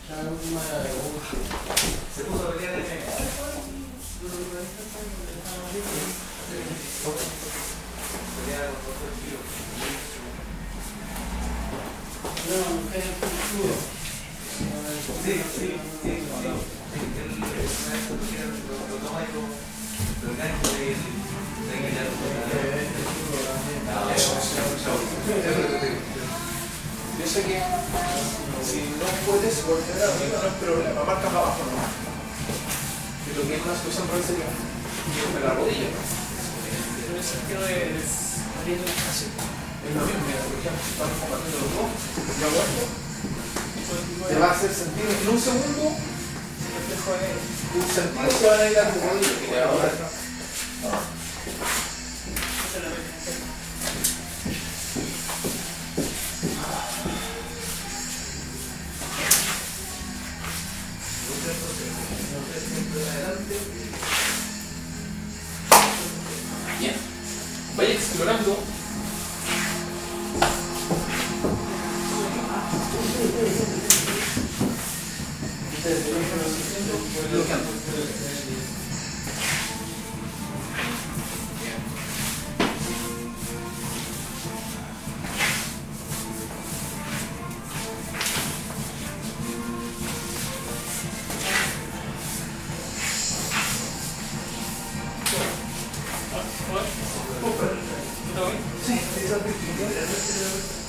Se puso a pelear en el... Sí, sí, sí. Lo toma y lo engancha de engañar. Yo sé que si no puedes volver a arriba no es problema, marcas abajo no. Pero que es una situación para sería de la rodilla, ¿no? Pero el sentido es abriendo el espacio. Es lo mismo, mira, por ejemplo, si estamos compartiendo los dos, y hago esto, te va a hacer sentir en un segundo, tus sentidos se van a ir a tu rodilla, que ahora no. Bien, vaya explorando. Bloqueando. Sí,